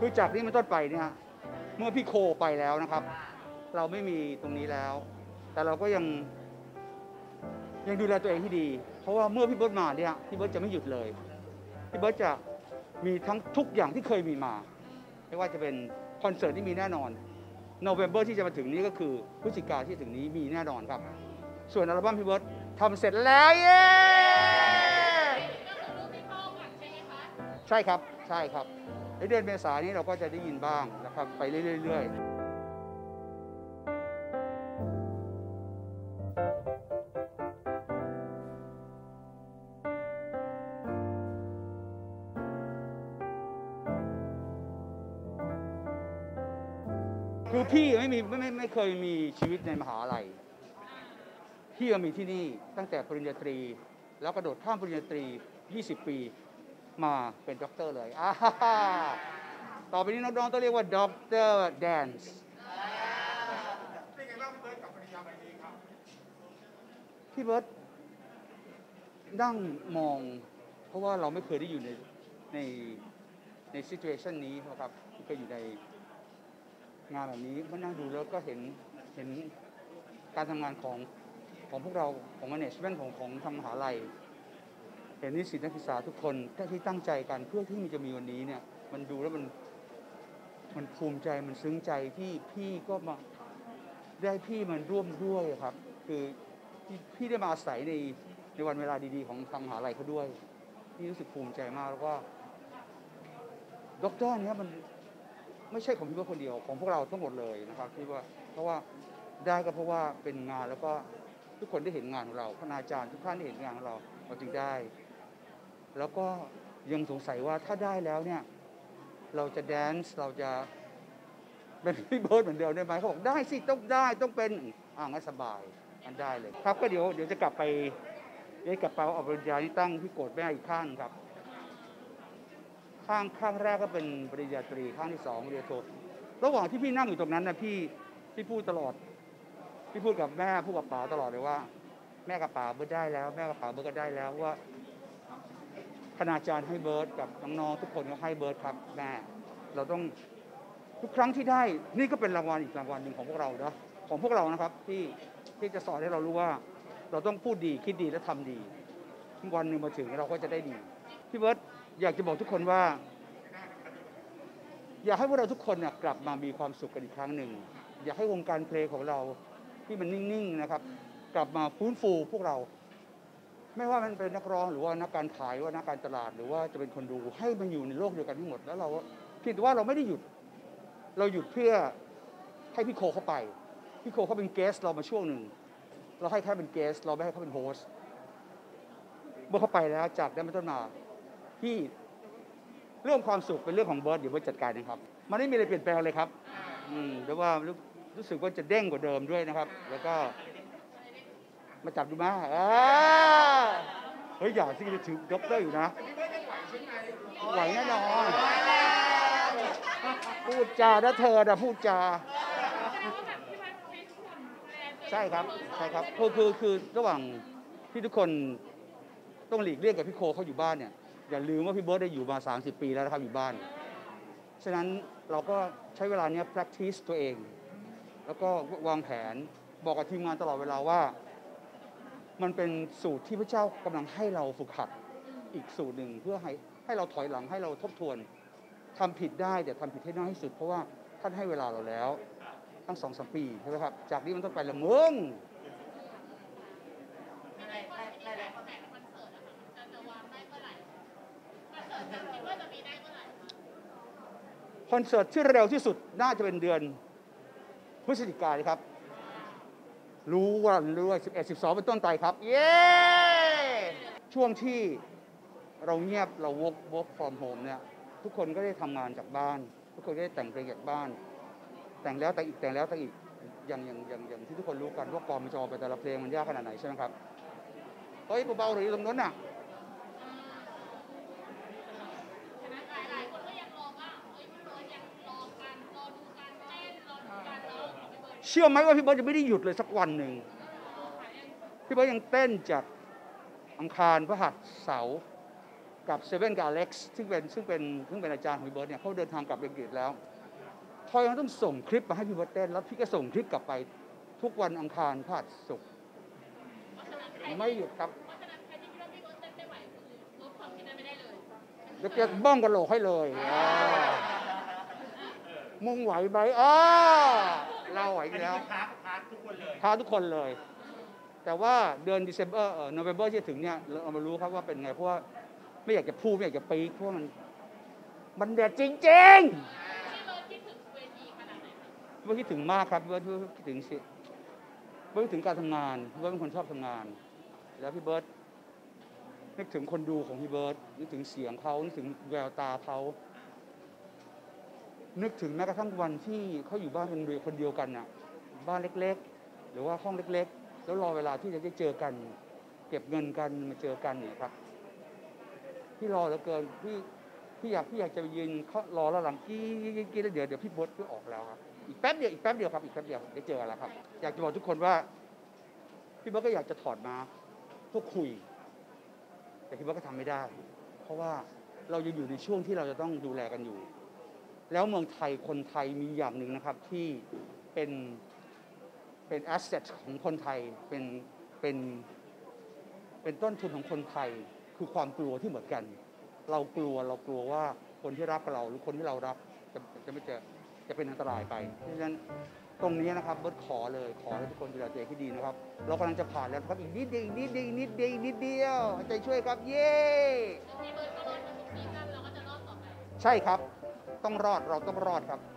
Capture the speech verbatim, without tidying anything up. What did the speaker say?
คือจากนี้มันต้นไปเนี่ยเมื่อพี่โคไปแล้วนะครับเราไม่มีตรงนี้แล้วแต่เราก็ยังยังดูแลตัวเองที่ดีเพราะว่าเมื่อพี่เบิร์ตมาเนี่ยพี่เบิร์ตจะไม่หยุดเลยพี่เบิร์ตจะมีทั้งทุกอย่างที่เคยมีมาไม่ว่าจะเป็นคอนเสิร์ตที่มีแน่นอนโนเวมเบอร์ที่จะมาถึงนี้ก็คือพฤศจิกาที่ถึงนี้มีแน่นอนครับส่วนอัลบั้มพี่เบิร์ตทำเสร็จแล้วเย้ใช่ครับใช่ครับในเดือนเมษายนนี้เราก็จะได้ยินบ้างนะครับไปเรื่อยๆคือพี่ไม่มีไม่ไม่ไม่เคยมีชีวิตในมหาลัยพี่มามีที่นี่ตั้งแต่ปริญญาตรีแล้วกระโดดข้ามปริญญาตรียี่สิบปีมาเป็นด็อกเตอร์เลยอ่าต่อไปนี้น้องๆต้องเรียกว่าด็อกเตอร์แดนซ์เป็นไงบ้างพี่เบิร์ตกับปริญญาใบนี้ครับพี่เบิร์ตนั่งมองเพราะว่าเราไม่เคยได้อยู่ในในในซิทูเอชันนี้นะครับไม่เคยอยู่ในงานแบบนี้มานั่งดูแล้วก็เห็นเห็นการทำงานของของพวกเราของ management ของของทางมหาลัยเห็นนิสิตนักศึกษาทุกคนที่ตั้งใจกันเพื่อที่มันจะมีวันนี้เนี่ยมันดูแล้วมันมันภูมิใจมันซึ้งใจที่พี่ก็มาได้พี่มันร่วมด้วยครับคือพี่ได้มาอาศัยในในวันเวลาดีๆของทางมหาลัยเขาด้วยพี่รู้สึกภูมิใจมากแล้วก็ด็อกเตอร์เนี่ยมันไม่ใช่ของพี่เบิร์ตคนเดียวของพวกเราทั้งหมดเลยนะครับที่ว่าเพราะว่าได้ก็เพราะว่าเป็นงานแล้วก็ทุกคนได้เห็นงานของเราคณาจารย์ทุกท่านได้เห็นงานของเราเราจึงได้แล้วก็ยังสงสัยว่าถ้าได้แล้วเนี่ยเราจะแดนซ์เราจะเป็นพี่เบิร์ตเหมือนเดิมได้ไหมเขาบอกได้สิต้องได้ต้องเป็นอ่างั้นสบายงั้นได้เลยครับก็เดี๋ยวเดี๋ยวจะกลับไปได้กระเป๋าเอาปริญญาที่ตั้งที่โกรธแม่อีกข้างครับข้างข้างแรกก็เป็นปริญญาตรีข้างที่สองปริญญาโทระหว่างที่พี่นั่งอยู่ตรงนั้นนะพี่พี่พูดตลอดพี่พูดกับแม่พูดกับป๋าตลอดเลยว่าแม่กับป๋าเบิร์ตได้แล้วแม่กับป๋าเบิร์ตก็ได้แล้วว่าคณาจารย์ให้เบิร์ตกับน้องๆทุกคนก็ให้เบิร์ตครับแม่เราต้องทุกครั้งที่ได้นี่ก็เป็นรางวัลอีกรางวัลหนึ่งของพวกเรานะของพวกเรานะครับที่ที่จะสอนให้เรารู้ว่าเราต้องพูดดีคิดดีและทำดีวันหนึ่งมาถึงเราก็จะได้ดีพี่เบิร์ตอยากจะบอกทุกคนว่าอยากให้พวกเราทุกคนเนี่ยกลับมามีความสุขกันอีกครั้งหนึ่งอยากให้วงการเพลงของเราที่มันนิ่งๆนะครับกลับมาฟื้นฟูพวกเราไม่ว่ามันเป็นนักร้องหรือว่านักการขายหรือว่านักการตลาดหรือว่าจะเป็นคนดูให้มันอยู่ในโลกเดียวกันทั้งหมดแล้วเราคิดว่าเราไม่ได้หยุดเราหยุดเพื่อให้พี่โคเข้าไปพี่โคเขาเป็นเกสเรามาช่วงหนึ่งเราให้แค่เป็นเกสเราไม่ให้เขาเป็นโฮสต์เมื่อเขาไปแล้วจากนั้นเป็นต้นมาที่เรื่องความสุขเป็นเรื่องของเบิร์ตเดี๋ยวเบิร์ตจัดการนะครับมันไม่มีอะไรเปลี่ยนแปลงเลยครับอืมแต่ว่ารู้สึกว่าจะเด้งกว่าเดิมด้วยนะครับแล้วก็มาจับดูมาเฮ้ยอย่าสิจะถือด็อกเตอร์อยู่นะไหวแน่นอนพูดจาถ้าเธอนะพูดจาใช่ครับใช่ครับคือคือคือระหว่างที่ทุกคนต้องหลีกเลี่ยงกับพี่โคเขาอยู่บ้านเนี่ยอย่าลืมว่าพี่เบิร์ตได้อยู่มาสามสิบปีแล้วนะครับอยู่บ้านฉะนั้นเราก็ใช้เวลานี้ practice ตัวเองแล้วก็วางแผนบอกกับทีมงานตลอดเวลาว่ามันเป็นสูตรที่พระเจ้ากำลังให้เราฝึกหัดอีกสูตรหนึ่งเพื่อให้ให้เราถอยหลังให้เราทบทวนทำผิดได้แต่ทำผิดให้น้อยที่สุดเพราะว่าท่านให้เวลาเราแล้วตั้งสองสามปีใช่ไหมครับจากนี้มันต้องไปละมึงคอนเสิร์ตที่เร็วที่สุดน่าจะเป็นเดือนพฤศจิกายนครับรู้ว่ารู้ว่าสิบเอ็ด สิบสองเป็นต้นไปครับเย้ช่วงที่เราเงียบเรา work work from home เนี่ยทุกคนก็ได้ทำงานจากบ้านทุกคนได้แต่งเพลงจากบ้านแต่งแล้วแต่งอีกแต่งแล้วแต่งอีกอย่างอย่างอย่างอย่างที่ทุกคนรู้กันว่ากองมันจะออกไปแต่ละเพลงมันยากขนาดไหนใช่ไหมครับเฮ้ยเบาๆหรือตรงนั้นน่ะเชื่อไหมว่าพี่เบิร์ตจะไม่ได้หยุดเลยสักวันหนึ่งพี่เบิร์ตยังเต้นจากอังคารพฤหัสเสาร์กับเซเว่นกับอเล็กซ์ซึ่งเป็นซึ่งเป็นซึ่งเป็นอาจารย์ของพี่เบิร์ดเนี่ยเขาเดินทางกลับอังกฤษแล้วทอยต้องส่งคลิปมาให้พี่เบิร์ดเต้นแล้วพี่ก็ส่งคลิปกลับไปทุกวันอังคารพฤหัสศุกร์ไม่หยุดครับเดี๋ยวจะบ้องกระโหลกให้เลยมึงไหวไหมอ้าเราไหวอยู่แล้วท้าท้าทุกคนเลยท้าทุกคนเลย แต่ว่าเดือน December เอ่อ November ที่จะถึงเนี่ยเรามารู้ครับว่าเป็นไงเพราะว่าไม่อยากจะพูดไม่อยากจะปีเพราะมันมันเด็ดจริงๆคิดถึงเวทีขนาดไหนครับว่าคิดถึงมากครับว่าคิดถึงสิว่าคิดถึงการทำงานว่าเป็นคนชอบทำงานแล้วพี่เบิร์ตนึกถึงคนดูของพี่เบิร์ตนึกถึงเสียงเขานึกถึงแววตาเขานึกถึงแม้กระทั่งวันที่เขาอยู่บ้านคนเดียวคนเดียวกันน่ะบ้านเล็กๆหรือว่าห้องเล็กๆแล้วรอเวลาที่จะได้เจอกันเก็บเงินกันมาเจอกันเนี่ยครับพี่รอเหลือเกินพี่พี่อยากพี่อยากจะยืนเขารอแล้วหลังกี้กี้แล้วเดี๋ยวเดี๋ยวพี่เบิร์ตก็ออกแล้วครับอีกแป๊บเดียวอีกแป๊บเดียวครับอีกแป๊บเดียวได้เจอกันแล้วครับอยากจะบอกทุกคนว่าพี่เบิร์ตก็อยากจะถอดมาเพื่อคุยแต่พี่เบิร์ตก็ทำไม่ได้เพราะว่าเรายังอยู่ในช่วงที่เราจะต้องดูแลกันอยู่แล้วเมืองไทยคนไทยมีอย่างหนึ่งนะครับที่เป็นเป็นแอสเซทของคนไทยเป็นเป็นเป็นต้นทุนของคนไทยคือความกลัวที่เหมือนกันเรากลัวเรากลัวว่าคนที่รักเราหรือคนที่เรารักจะจะไม่จะจะเป็นอันตรายไปเพราะฉะนั้นตรงนี้นะครับเบิร์ตขอเลยขอให้ทุกคนดูแลตัวเองให้ดีนะครับเรากำลังจะผ่านแล้วครับอีกนิดเดียวอีกนิดเดียวอีกนิดเดียวอีกนิดเดียวใจช่วยครับเย้ใช่ครับต้องรอดเราต้องรอดครับ